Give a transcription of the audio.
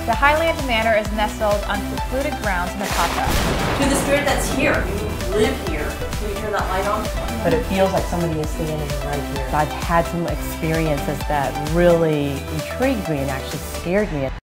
The Highland Manor is nestled on secluded grounds in Nakata. To the spirit that's here, you live here. Can you turn that light on? But it feels like somebody is standing right here. I've had some experiences that really intrigued me and actually scared me.